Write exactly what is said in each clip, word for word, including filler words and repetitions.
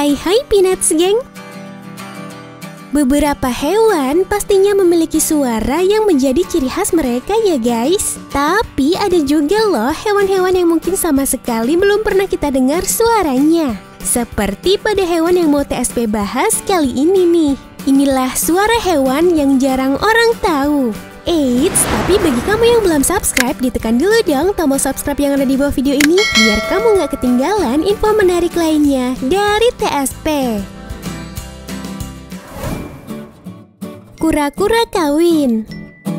Hai hai Peanuts geng. Beberapa hewan pastinya memiliki suara yang menjadi ciri khas mereka ya guys. Tapi ada juga loh hewan-hewan yang mungkin sama sekali belum pernah kita dengar suaranya. Seperti pada hewan yang mau T S P bahas kali ini nih. Inilah suara hewan yang jarang orang tahu. Eits, tapi bagi kamu yang belum subscribe, ditekan dulu dong tombol subscribe yang ada di bawah video ini biar kamu nggak ketinggalan info menarik lainnya dari T S P. Kura-kura kawin.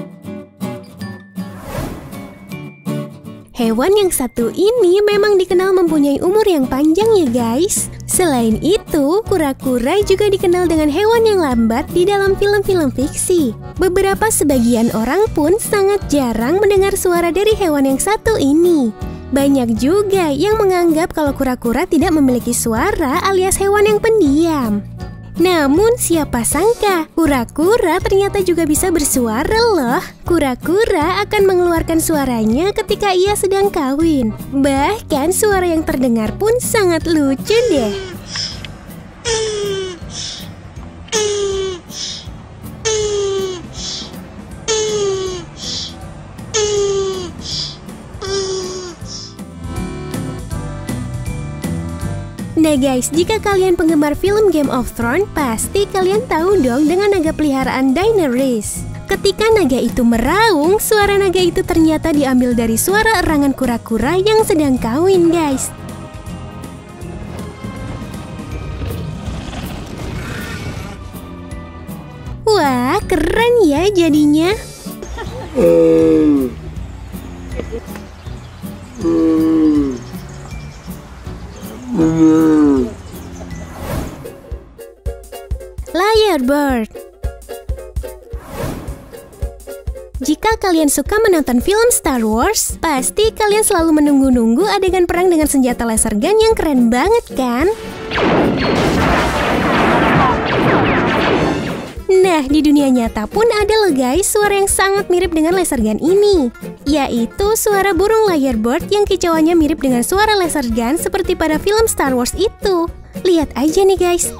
Hewan yang satu ini memang dikenal mempunyai umur yang panjang ya guys. Selain itu, kura-kura juga dikenal dengan hewan yang lambat di dalam film-film fiksi. Beberapa sebagian orang pun sangat jarang mendengar suara dari hewan yang satu ini. Banyak juga yang menganggap kalau kura-kura tidak memiliki suara alias hewan yang pendiam. Namun siapa sangka, kura-kura ternyata juga bisa bersuara loh. Kura-kura akan mengeluarkan suaranya ketika ia sedang kawin. Bahkan suara yang terdengar pun sangat lucu deh. Nah guys, jika kalian penggemar film Game of Thrones, pasti kalian tahu dong dengan naga peliharaan Daenerys. Ketika naga itu meraung, suara naga itu ternyata diambil dari suara erangan kura-kura yang sedang kawin guys. Wah, keren ya jadinya. Lyrebird. Jika kalian suka menonton film Star Wars, pasti kalian selalu menunggu-nunggu adegan perang dengan senjata laser gun yang keren banget kan? Nah, di dunia nyata pun ada loh guys suara yang sangat mirip dengan laser gun ini, yaitu suara burung lyrebird yang kicauannya mirip dengan suara laser gun seperti pada film Star Wars itu. Lihat aja nih guys.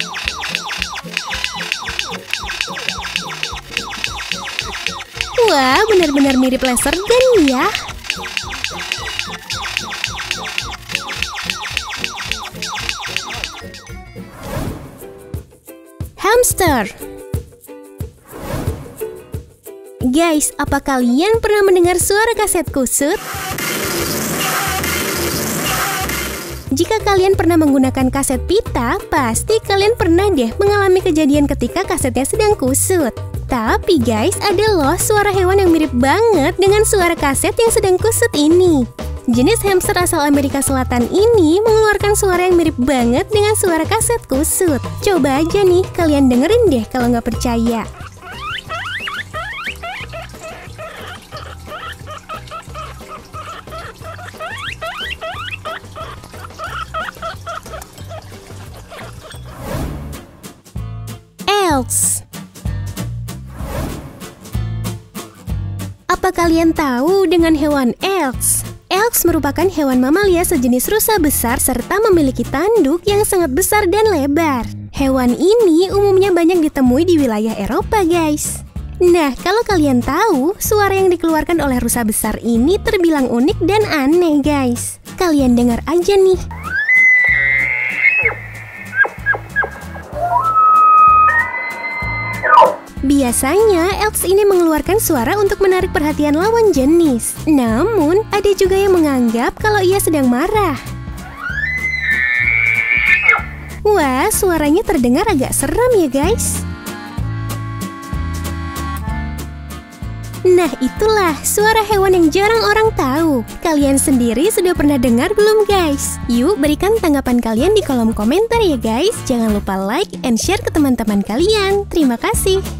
Wah, benar-benar mirip laser gun ya. Hamster. Guys, apa kalian pernah mendengar suara kaset kusut? Jika kalian pernah menggunakan kaset pita, pasti kalian pernah deh mengalami kejadian ketika kasetnya sedang kusut. Tapi guys, ada loh suara hewan yang mirip banget dengan suara kaset yang sedang kusut ini. Jenis hamster asal Amerika Selatan ini mengeluarkan suara yang mirip banget dengan suara kaset kusut. Coba aja nih, kalian dengerin deh kalau nggak percaya. Elks. Apa kalian tahu dengan hewan elks? Elks merupakan hewan mamalia sejenis rusa besar serta memiliki tanduk yang sangat besar dan lebar. Hewan ini umumnya banyak ditemui di wilayah Eropa guys. Nah, kalau kalian tahu, suara yang dikeluarkan oleh rusa besar ini terbilang unik dan aneh guys. Kalian dengar aja nih. Biasanya, elks ini mengeluarkan suara untuk menarik perhatian lawan jenis. Namun, ada juga yang menganggap kalau ia sedang marah. Wah, suaranya terdengar agak seram ya guys. Nah, itulah suara hewan yang jarang orang tahu. Kalian sendiri sudah pernah dengar belum guys? Yuk, berikan tanggapan kalian di kolom komentar ya guys. Jangan lupa like and share ke teman-teman kalian. Terima kasih.